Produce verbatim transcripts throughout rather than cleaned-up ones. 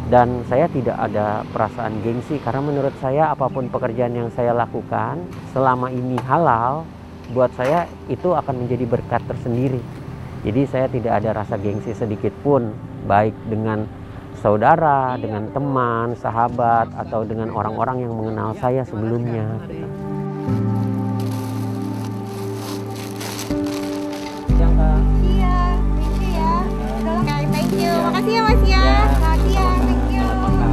Dan saya tidak ada perasaan gengsi karena menurut saya apapun pekerjaan yang saya lakukan selama ini halal, buat saya itu akan menjadi berkat tersendiri. Jadi saya tidak ada rasa gengsi sedikit pun, baik dengan saudara, dengan teman, sahabat, atau dengan orang-orang yang mengenal saya sebelumnya. Iya, thank you ya. Oke, thank you. Makasih ya Mas ya. Selamat siang, thank you.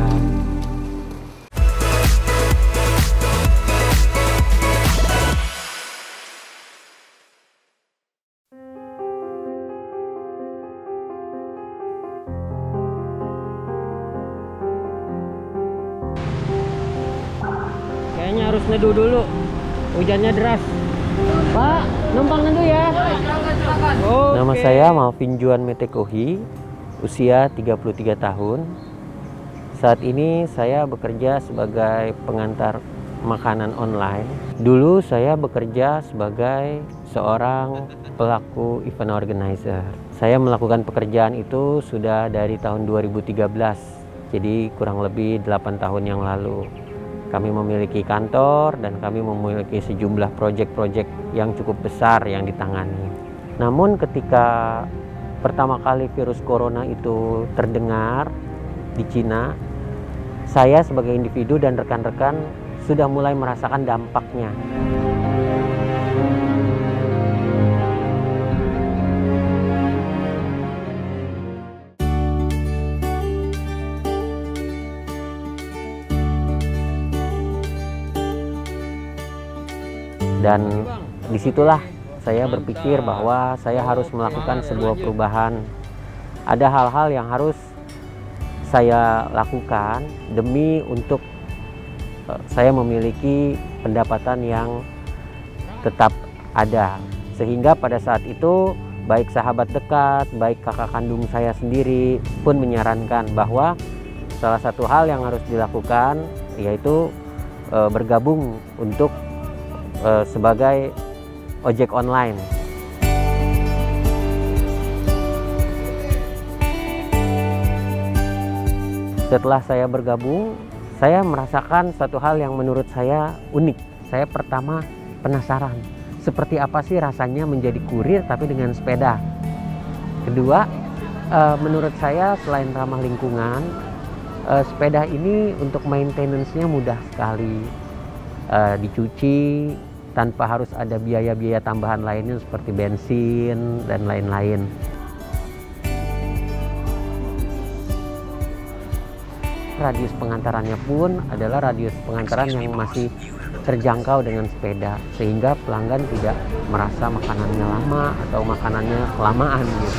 Kayaknya harus neduh dulu, hujannya deras. Pak, numpang neduh ya. Oh, nama saya Malvin Juan Metekohi, usia tiga puluh tiga tahun. Saat ini saya bekerja sebagai pengantar makanan online. Dulu saya bekerja sebagai seorang pelaku event organizer. Saya melakukan pekerjaan itu sudah dari tahun dua ribu tiga belas, jadi kurang lebih delapan tahun yang lalu. Kami memiliki kantor dan kami memiliki sejumlah proyek-proyek yang cukup besar yang ditangani. Namun ketika pertama kali virus corona itu terdengar di Cina, saya sebagai individu dan rekan-rekan sudah mulai merasakan dampaknya. Dan disitulah saya berpikir bahwa saya harus melakukan sebuah perubahan. Ada hal-hal yang harus saya lakukan demi untuk saya memiliki pendapatan yang tetap ada. Sehingga pada saat itu baik sahabat dekat, baik kakak kandung saya sendiri pun menyarankan bahwa salah satu hal yang harus dilakukan yaitu e, bergabung untuk e, sebagai ojek online. Setelah saya bergabung, saya merasakan satu hal yang menurut saya unik. Saya pertama penasaran, seperti apa sih rasanya menjadi kurir tapi dengan sepeda. Kedua, e, menurut saya selain ramah lingkungan, e, sepeda ini untuk maintenance-nya mudah sekali, e, dicuci tanpa harus ada biaya-biaya tambahan lainnya seperti bensin dan lain-lain. Radius pengantarannya pun adalah radius pengantaran yang masih terjangkau dengan sepeda, sehingga pelanggan tidak merasa makanannya lama atau makanannya kelamaan gitu.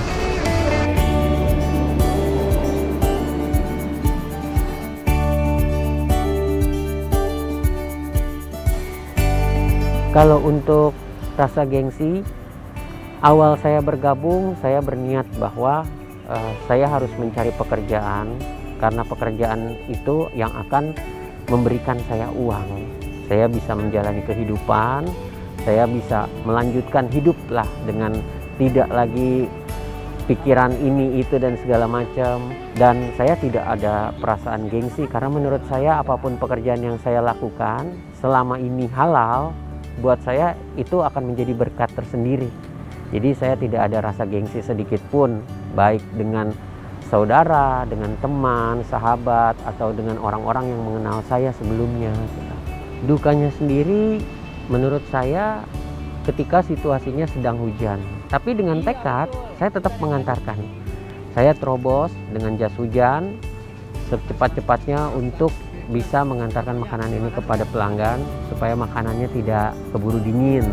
Kalau untuk rasa gengsi, awal saya bergabung, saya berniat bahwa uh, saya harus mencari pekerjaan, karena pekerjaan itu yang akan memberikan saya uang. Saya bisa menjalani kehidupan, saya bisa melanjutkan hiduplah dengan tidak lagi pikiran ini, itu, dan segala macam. Dan saya tidak ada perasaan gengsi, karena menurut saya apapun pekerjaan yang saya lakukan selama ini halal, buat saya itu akan menjadi berkat tersendiri. Jadi saya tidak ada rasa gengsi sedikit pun, baik dengan saudara, dengan teman, sahabat, atau dengan orang-orang yang mengenal saya sebelumnya. Dukanya sendiri menurut saya ketika situasinya sedang hujan, tapi dengan tekad saya tetap mengantarkan. Saya terobos dengan jas hujan secepat-cepatnya untuk bisa mengantarkan makanan ini kepada pelanggan supaya makanannya tidak keburu dingin.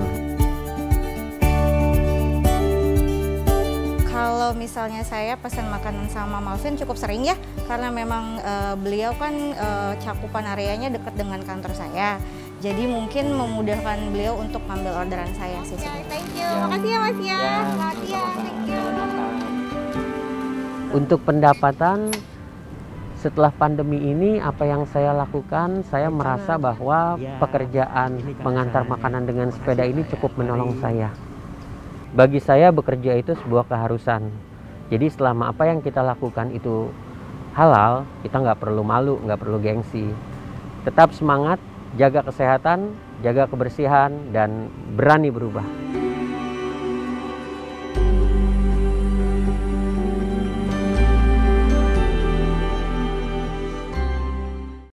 Kalau misalnya saya pesan makanan sama Malvin cukup sering ya, karena memang e, beliau kan e, cakupan areanya dekat dengan kantor saya. Jadi mungkin memudahkan beliau untuk ngambil orderan saya sih. Okay, thank you. Ya. Makasih ya Mas ya. Ya, selamat siang, thank you. Untuk pendapatan setelah pandemi ini, apa yang saya lakukan, saya merasa bahwa pekerjaan mengantar makanan dengan sepeda ini cukup menolong saya. Bagi saya bekerja itu sebuah keharusan. Jadi selama apa yang kita lakukan itu halal, kita nggak perlu malu, nggak perlu gengsi. Tetap semangat, jaga kesehatan, jaga kebersihan, dan berani berubah.